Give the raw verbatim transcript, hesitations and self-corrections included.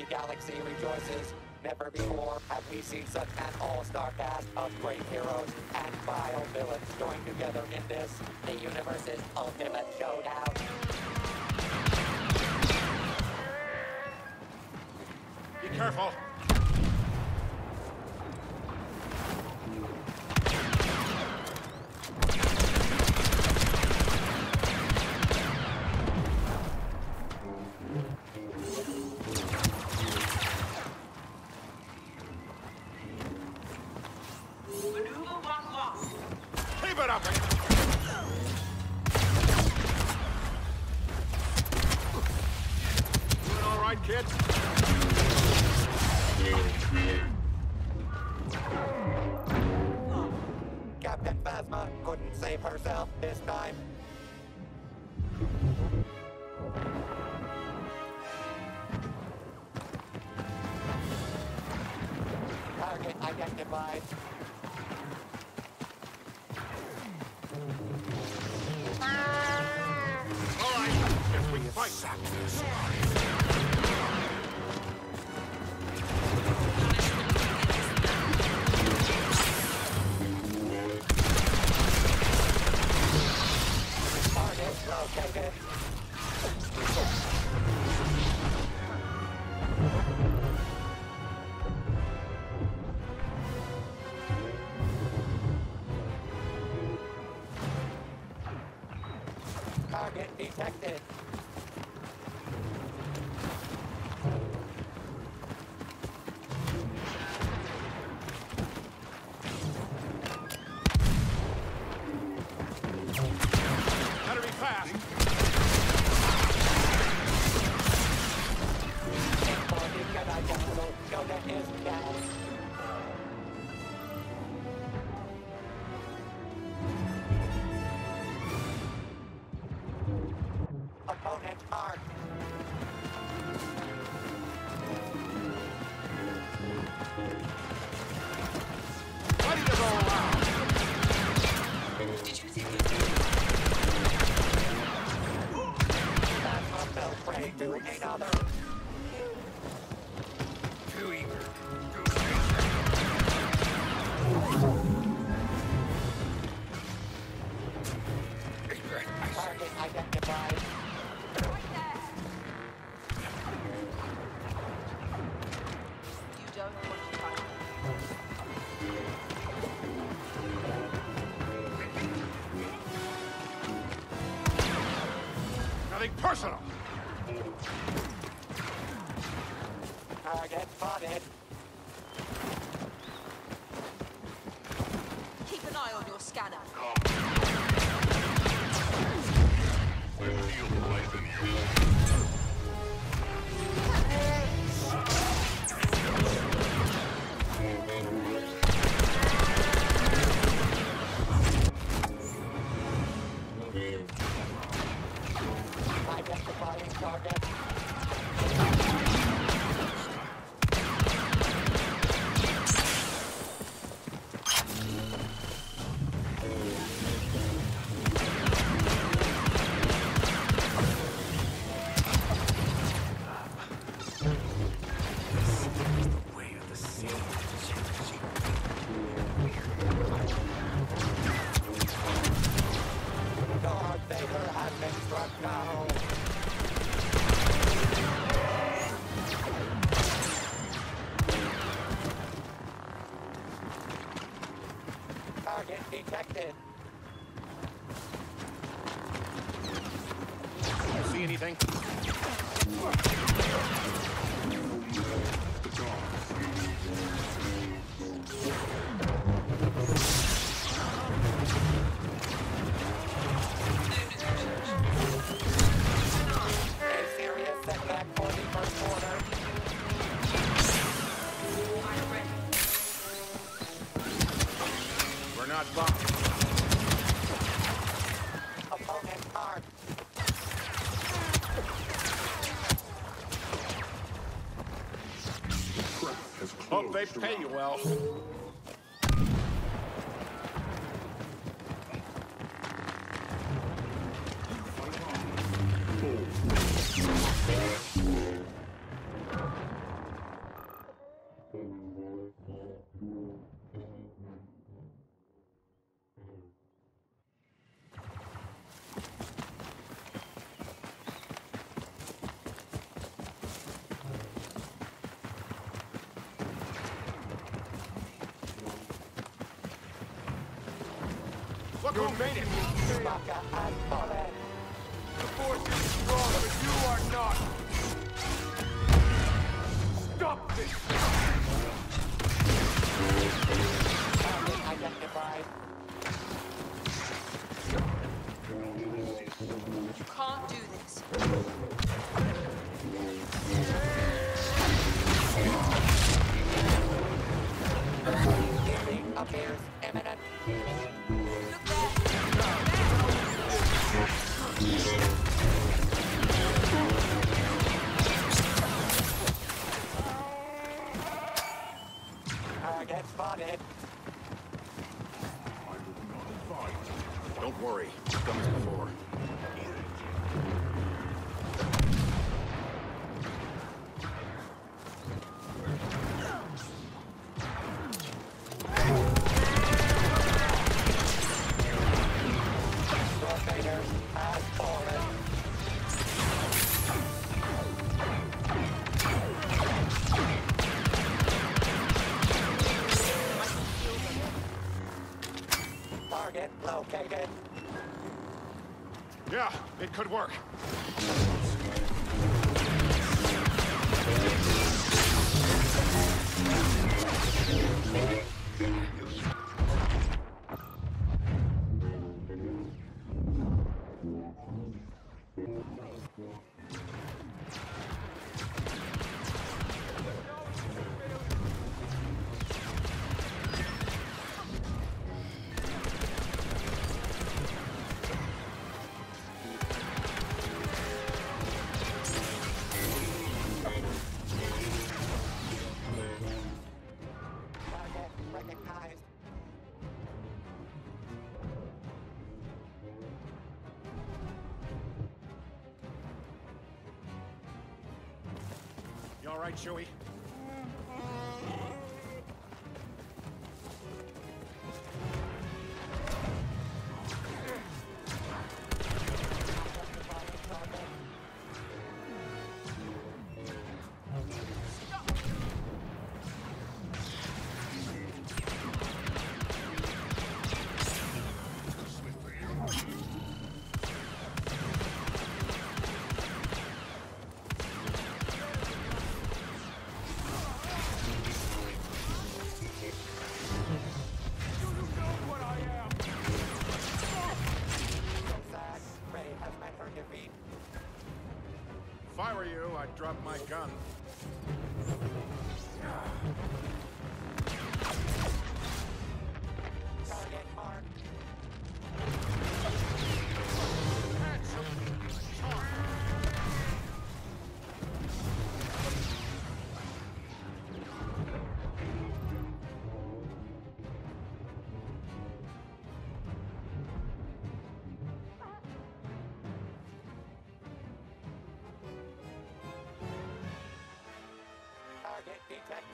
galaxy rejoices. Never before have we seen such an all-star cast of great heroes and vile villains joined together in this, the universe's ultimate showdown. Be careful. Keep it up! Doing all right, kid? Captain Phasma couldn't save herself this time. Target identified. All right, guess we can fight. Target located. Target detected. Gotta be fast. Yoda is down. Opponent arc. Ready to go around. Did you think Phasma fell prey to another. Too eager. Target identified. you don't want to fight? Nothing personal. Target spotted. Keep an eye on your scanner. Identifying target. Darth Vader has been struck down. Target detected. See anything? A serious setback for the first order. We're not bumped. Opponent arc. Hope they pay you well. You made it! Chewbacca has fallen. The Force is strong, but you are not! Stop this! Target identified. You can't do this. Healing appears imminent. Look there. Target spotted. Don't worry. I've done this before. Darth Vader has fallen. Target located. Yeah, it could work. Target recognized. You all right, Chewie? Zag, Rey has met her defeat. If I were you, I'd drop my gun. Target marked. Target detected.